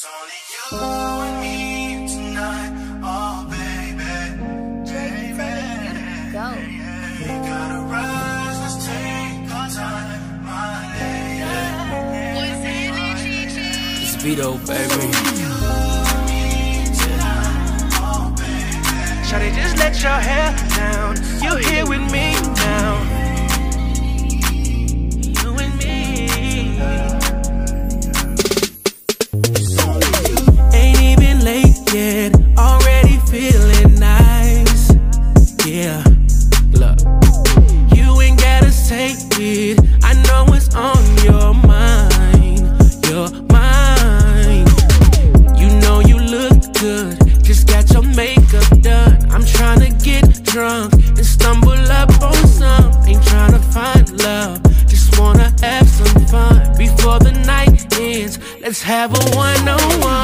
It's only you and me tonight, oh baby, baby. Go. You gotta rise, let's take our time, my lady. It's Vedo, baby. Shawty, just let your hair down. You're here with me now. You and me. Ain't even late yet, already feeling nice. Yeah, look, you ain't gotta say it. I know it's on your mind, your mind. You know you look good, just got your makeup done. I'm tryna get drunk and stumble up on some. Ain't tryna find love, just wanna have some fun. Before the night ends, let's have a one-on-one.